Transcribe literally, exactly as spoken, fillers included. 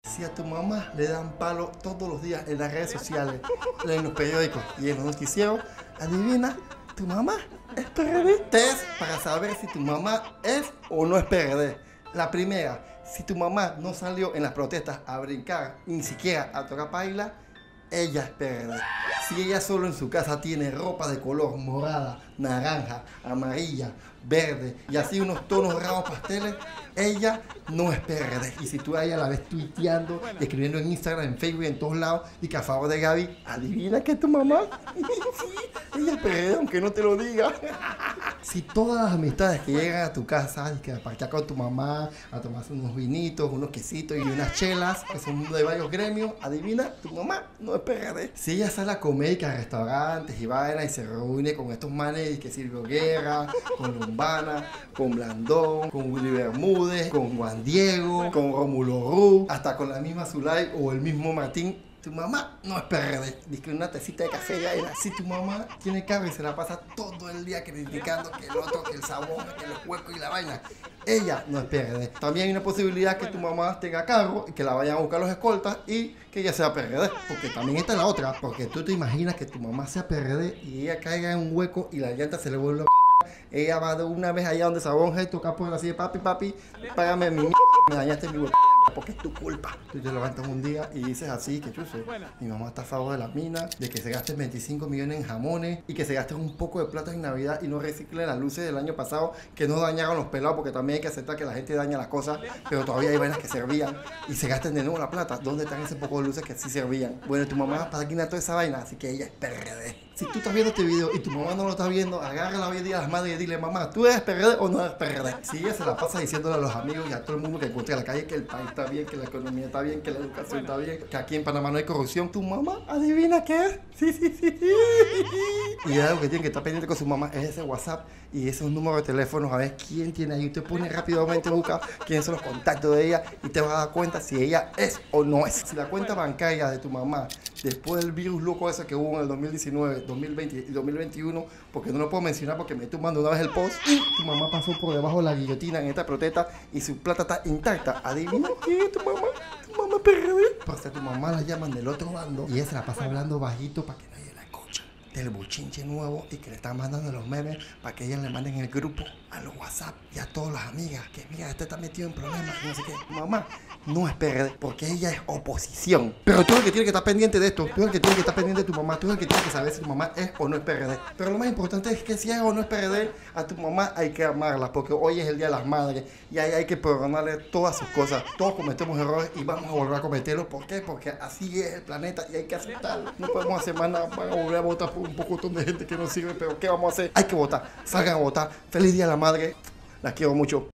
Si a tu mamá le dan palo todos los días en las redes sociales, en los periódicos y en los noticieros, adivina, tu mamá es P R D. Test para saber si tu mamá es o no es P R D. La primera, si tu mamá no salió en las protestas a brincar, ni siquiera a tocar paila, ella es P R D. Si ella solo en su casa tiene ropa de color morada, naranja, amarilla, verde y así unos tonos raros pasteles, ella no es P R D. Y si tú a ella la ves tuiteando y escribiendo en Instagram, en Facebook, en todos lados, y que a favor de Gaby, adivina que es tu mamá. Sí, ella es P R D, aunque no te lo diga. Si todas las amistades que llegan a tu casa y que a parquear con tu mamá, a tomarse unos vinitos, unos quesitos y unas chelas, que son de varios gremios, adivina, tu mamá no es P R D. Si ella sale a comer y que a restaurantes y vaina y se reúne con estos manes y que Silvio Guerra, con Lombana, con Blandón, con Willy Bermúdez, con Juan Diego, con Rómulo Ruz, hasta con la misma Zulay o el mismo Martín, tu mamá no es P R D. Dice que una tacita de café ya era. Si tu mamá tiene carro y se la pasa todo el día criticando que el otro, que el sabón, que los huecos y la vaina, ella no es P R D. También hay una posibilidad que tu mamá tenga carro y que la vayan a buscar los escoltas y que ella sea P R D. Porque también esta es la otra. Porque tú te imaginas que tu mamá sea P R D y ella caiga en un hueco y la llanta se le vuelve a... Ella va de una vez allá donde Sabón y toca por así de papi, papi, págame mi m***, me dañaste mi hueco. Porque es tu culpa. Tú te levantas un día y dices así, que chuzo, mi mamá está a favor de la mina, de que se gasten veinticinco millones en jamones y que se gasten un poco de plata en Navidad y no reciclen las luces del año pasado que no dañaron los pelados, porque también hay que aceptar que la gente daña las cosas, pero todavía hay vainas que servían y se gasten de nuevo la plata. ¿Dónde están ese poco de luces que sí servían? Bueno, tu mamá para quitar toda esa vaina, así que ella es P R D. Si tú estás viendo este video y tu mamá no lo está viendo, agárrala hoy día a las madres y dile, mamá, ¿tú eres P R D o no eres P R D? Si ella se la pasa diciéndole a los amigos y a todo el mundo que encuentre en la calle que el país está bien, que la economía está bien, que la educación está bien, que aquí en Panamá no hay corrupción, tu mamá, ¿adivina qué es? Sí, sí, sí, sí. Y algo que tiene que estar pendiente con su mamá es ese WhatsApp y esos números de teléfonos, a ver quién tiene ahí. Usted pone rápidamente, busca quiénes son los contactos de ella y te vas a dar cuenta si ella es o no es. Si la cuenta bancaria de tu mamá, después del virus loco ese que hubo en el dos mil diecinueve, dos mil veinte y dos mil veintiuno, porque no lo puedo mencionar porque me estoy mandando una vez el post, y tu mamá pasó por debajo de la guillotina en esta protesta y su plata está intacta, adivina qué es tu mamá. Tu mamá P R D. Pues a tu mamá la llaman del otro bando y ella se la pasa hablando bajito para que nadie la escuche. Del bochinche nuevo y que le están mandando los memes para que ellas le manden en el grupo, a los WhatsApp y a todas las amigas que mira, este está metido en problemas y no sé qué. Mamá no es P R D porque ella es oposición. Pero tú eres el que tiene que estar pendiente de esto. Tú eres el que tiene que estar pendiente de tu mamá. Tú eres el que tiene que saber si tu mamá es o no es P R D. Pero lo más importante es que si es o no es P R D, a tu mamá hay que amarla porque hoy es el Día de las Madres y ahí hay que perdonarle todas sus cosas. Todos cometemos errores y vamos a volver a cometerlos. ¿Por qué? Porque así es el planeta y hay que aceptarlo. No podemos hacer más nada. Van a volver a votar por un poco de gente que no sirve, pero ¿qué vamos a hacer? Hay que votar. Salgan a votar. Feliz Día de la Madre. Las quiero mucho.